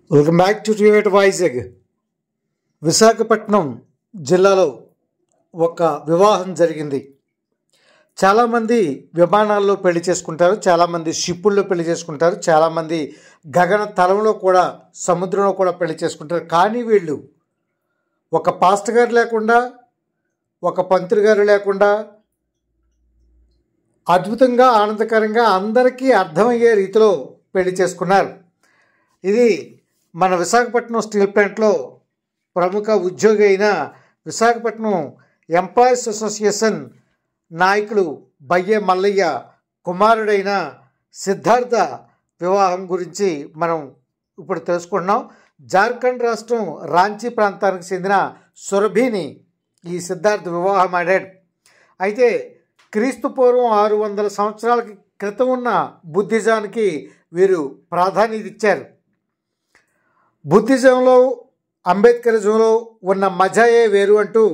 Welcome back to vizag. Visakhapatnam జిల్లాలో ఒక వివాహం జరిగింది. చాలామంది విమానాల్లో పెళ్లి చేసుకుంటారు, చాలామంది షిప్పుల్లో పెళ్లి చేసుకుంటారు, చాలామంది గగన తలంలో కూడా సముద్రంలో కూడా పెళ్లి చేసుకుంటారు. కానీ వీళ్ళు ఒక పాస్టర్ గారు లేకుండా, ఒక పంతులు గారు లేకుండా అద్భుతంగా ఆనందకరంగా అందరికీ అర్థమయ్యే రీతిలో పెళ్లి చేసుకున్నారు. ఇది మన విశాఖపట్నం స్టీల్ ప్లాంట్లో ప్రముఖ ఉద్యోగి అయిన విశాఖపట్నం ఎంప్లాయీస్ అసోసియేషన్ నాయకులు బయ్యే మల్లయ్య కుమారుడైన సిద్ధార్థ వివాహం గురించి మనం ఇప్పుడు తెలుసుకుంటున్నాం. జార్ఖండ్ రాష్ట్రం రాంచీ ప్రాంతానికి చెందిన సురభిని ఈ సిద్ధార్థ వివాహం ఆడాడు. అయితే క్రీస్తు పూర్వం 600 సంవత్సరాల క్రితం ఉన్న బుద్ధిజానికి వీరు ప్రాధాన్యత ఇచ్చారు. బుద్ధిజంలో అంబేద్కరిజంలో ఉన్న మజాయే వేరు అంటూ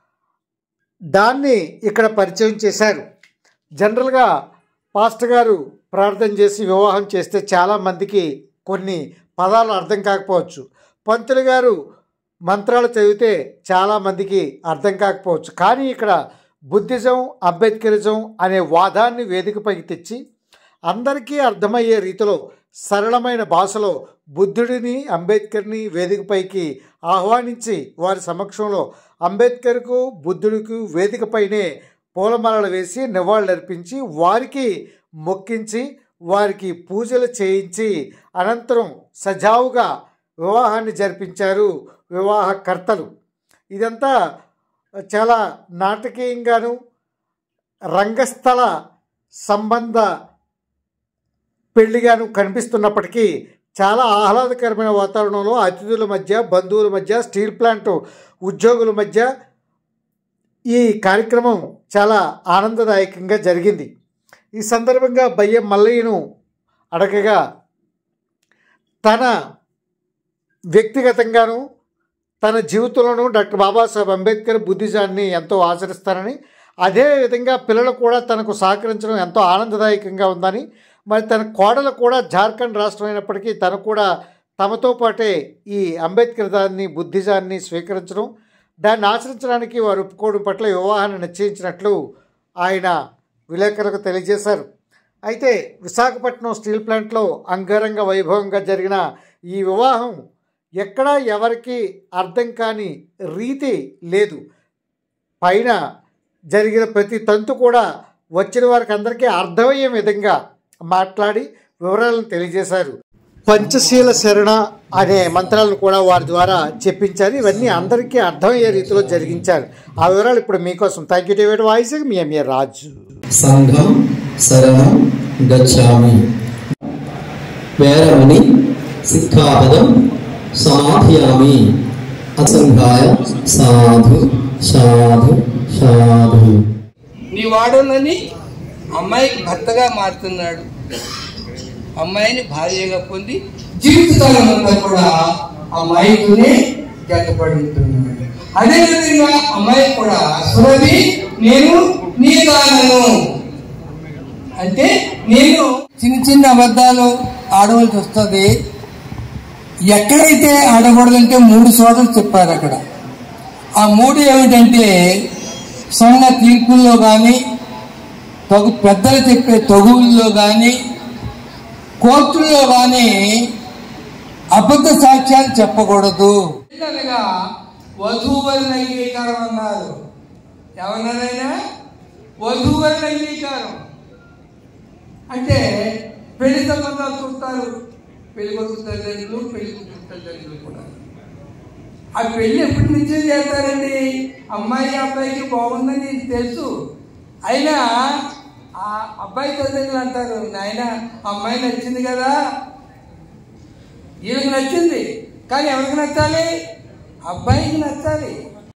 దాన్ని ఇక్కడ పరిచయం చేశారు. జనరల్గా పాస్టర్ గారు ప్రార్థన చేసి వివాహం చేస్తే చాలామందికి కొన్ని పదాలు అర్థం కాకపోవచ్చు. పంతులు గారు మంత్రాలు చదివితే చాలామందికి అర్థం కాకపోవచ్చు. కానీ ఇక్కడ బుద్ధిజం అంబేద్కరిజం అనే వాదాన్ని వేదికపైకి తెచ్చి అందరికీ అర్థమయ్యే రీతిలో సరళమైన భాషలో బుద్ధుడిని అంబేద్కర్ని వేదికపైకి ఆహ్వానించి వారి సమక్షంలో అంబేద్కర్కు బుద్ధుడికి వేదికపైనే పూలమాలలు వేసి నివాళులర్పించి వారికి మొక్కించి వారికి పూజలు చేయించి అనంతరం సజావుగా వివాహాన్ని జరిపించారు వివాహకర్తలు. ఇదంతా చాలా నాటకీయంగాను రంగస్థల సంబంధ పెళ్లిగాను కనిపిస్తున్నప్పటికీ చాలా ఆహ్లాదకరమైన వాతావరణంలో అతిథుల మధ్య, బంధువుల మధ్య, స్టీల్ ప్లాంట్ ఉద్యోగుల మధ్య ఈ కార్యక్రమం చాలా ఆనందదాయకంగా జరిగింది. ఈ సందర్భంగా బయ్య మల్లయ్యను అడగగా తన వ్యక్తిగతంగాను తన జీవితంలోనూ డాక్టర్ బాబాసాహెబ్ అంబేద్కర్ బుద్ధిజాన్ని ఎంతో ఆచరిస్తారని, అదేవిధంగా పిల్లలు కూడా తనకు సహకరించడం ఎంతో ఆనందదాయకంగా ఉందని, మరి తన కోడలు కూడా జార్ఖండ్ రాష్ట్రం అయినప్పటికీ తను కూడా తమతో పాటే ఈ అంబేద్కరిజాన్ని బుద్ధిజాన్ని స్వీకరించడం, దాన్ని ఆచరించడానికి వారు ఒప్పుకోవడం పట్ల వివాహాన్ని నిశ్చయించినట్లు ఆయన విలేకరులకు తెలియజేశారు. అయితే విశాఖపట్నం స్టీల్ ప్లాంట్లో అంగరంగ వైభవంగా జరిగిన ఈ వివాహం ఎక్కడా ఎవరికి అర్థం కాని రీతి లేదు. పైన జరిగిన ప్రతి తంతు కూడా వచ్చిన వారికి అందరికీ అర్థమయ్యే విధంగా మాట్లాడి వివరాలను తెలియజేశారు. పంచశీల శరణ అనే మంత్రాలను కూడా వారి ద్వారా చెప్పించారు. ఇవన్నీ అందరికీ అర్థమయ్యే రీతిలో జరిగించారు. ఆ వివరాలు ఇప్పుడు మీకోసం. Thank you to vizag. మీ ఎంఏ రాజు. సంఘం శరణం గచ్ఛామి వేరమణి సిక్ఖాపదం సమాధియామి అసంఘాయ సాధు సాధు సాధు. నీ వాడనని అమ్మాయికి భర్తగా మారుతున్నాడు, అమ్మాయిని భార్యగా పొంది జీవితకాలం అంతా కూడా అమ్మాయితోనే జతపడి ఉంటున్నాడు. అదేవిధంగా అమ్మాయి కూడా సురభి నేను నీ కానను అంటే నేను చిన్న చిన్న అబద్ధాలు ఆడవలసి వస్తుంది. ఎక్కడైతే ఆడకూడదంటే 3 చోట్ల చెప్పారు. అక్కడ ఆ 3 ఏమిటంటే సొంత తీర్పుల్లో కానీ, పెద్దలు చెప్పే తగువుల్లో కానీ, కోర్టుల్లో కానీ అబద్ధ సాక్ష్యాలు చెప్పకూడదు. అనగా వధూవరుల అంగీకారం అన్నారు. ఎవరినైనా వధూవరుల అంగీకారం అంటే పెళ్లి సంబంధాలు చూస్తారు. పెళ్లి కొడుకు తల్లిదండ్రులు, పెళ్లి కూతురు తల్లిదండ్రులు కూడా. ఆ పెళ్లి ఎప్పుడు నిశ్చయం చేస్తారండి? అమ్మాయి అబ్బాయికి బాగుందని తెలుసు, అయినా ఆ అబ్బాయి తల్లిదండ్రులు అంటారు, నాయన అమ్మాయి నచ్చింది కదా, వీళ్ళకి నచ్చింది, కానీ ఎవరికి నచ్చాలి? అబ్బాయికి నచ్చాలి.